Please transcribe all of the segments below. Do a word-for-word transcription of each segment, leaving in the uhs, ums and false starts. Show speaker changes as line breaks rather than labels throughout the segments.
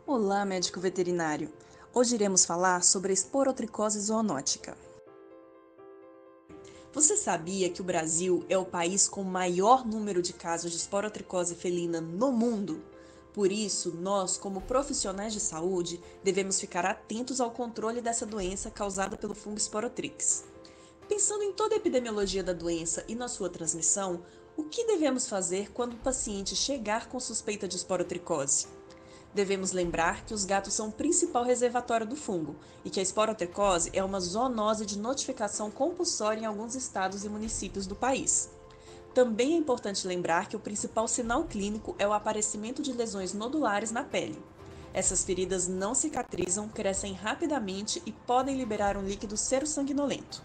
Olá, médico veterinário! Hoje iremos falar sobre a esporotricose zoonótica. Você sabia que o Brasil é o país com maior número de casos de esporotricose felina no mundo? Por isso, nós, como profissionais de saúde, devemos ficar atentos ao controle dessa doença causada pelo fungo Sporotrix. Pensando em toda a epidemiologia da doença e na sua transmissão, o que devemos fazer quando o paciente chegar com suspeita de esporotricose? Devemos lembrar que os gatos são o principal reservatório do fungo e que a esporotricose é uma zoonose de notificação compulsória em alguns estados e municípios do país. Também é importante lembrar que o principal sinal clínico é o aparecimento de lesões nodulares na pele. Essas feridas não cicatrizam, crescem rapidamente e podem liberar um líquido serossanguinolento.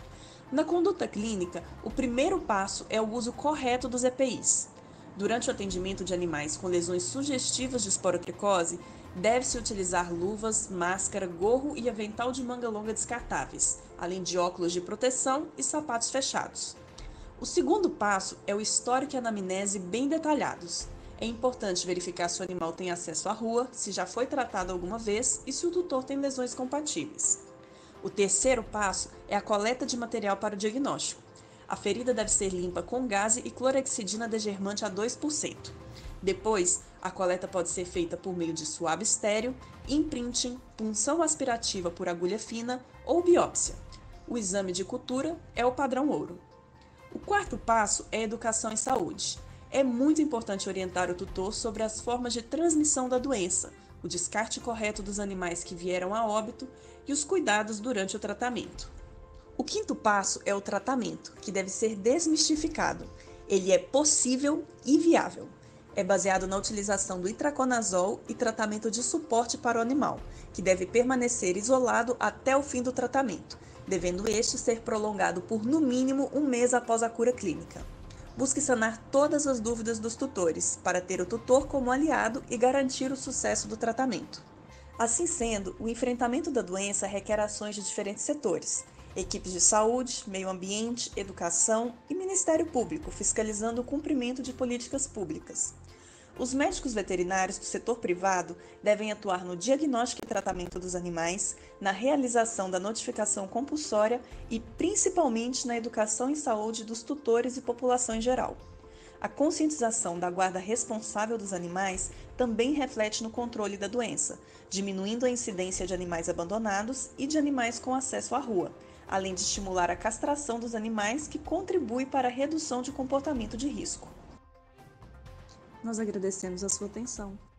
Na conduta clínica, o primeiro passo é o uso correto dos E P Is. Durante o atendimento de animais com lesões sugestivas de esporotricose, deve-se utilizar luvas, máscara, gorro e avental de manga longa descartáveis, além de óculos de proteção e sapatos fechados. O segundo passo é o histórico e anamnese bem detalhados. É importante verificar se o animal tem acesso à rua, se já foi tratado alguma vez e se o tutor tem lesões compatíveis. O terceiro passo é a coleta de material para o diagnóstico. A ferida deve ser limpa com gaze e clorexidina degermante a dois por cento. Depois, a coleta pode ser feita por meio de suave estéreo, imprinting, punção aspirativa por agulha fina ou biópsia. O exame de cultura é o padrão ouro. O quarto passo é a educação em saúde. É muito importante orientar o tutor sobre as formas de transmissão da doença, o descarte correto dos animais que vieram a óbito e os cuidados durante o tratamento. O quinto passo é o tratamento, que deve ser desmistificado. Ele é possível e viável. É baseado na utilização do itraconazol e tratamento de suporte para o animal, que deve permanecer isolado até o fim do tratamento, devendo este ser prolongado por no mínimo um mês após a cura clínica. Busque sanar todas as dúvidas dos tutores, para ter o tutor como aliado e garantir o sucesso do tratamento. Assim sendo, o enfrentamento da doença requer ações de diferentes setores: equipes de saúde, meio ambiente, educação e Ministério Público, fiscalizando o cumprimento de políticas públicas. Os médicos veterinários do setor privado devem atuar no diagnóstico e tratamento dos animais, na realização da notificação compulsória e principalmente na educação em saúde dos tutores e população em geral. A conscientização da guarda responsável dos animais também reflete no controle da doença, diminuindo a incidência de animais abandonados e de animais com acesso à rua, além de estimular a castração dos animais, que contribui para a redução de comportamento de risco. Nós agradecemos a sua atenção.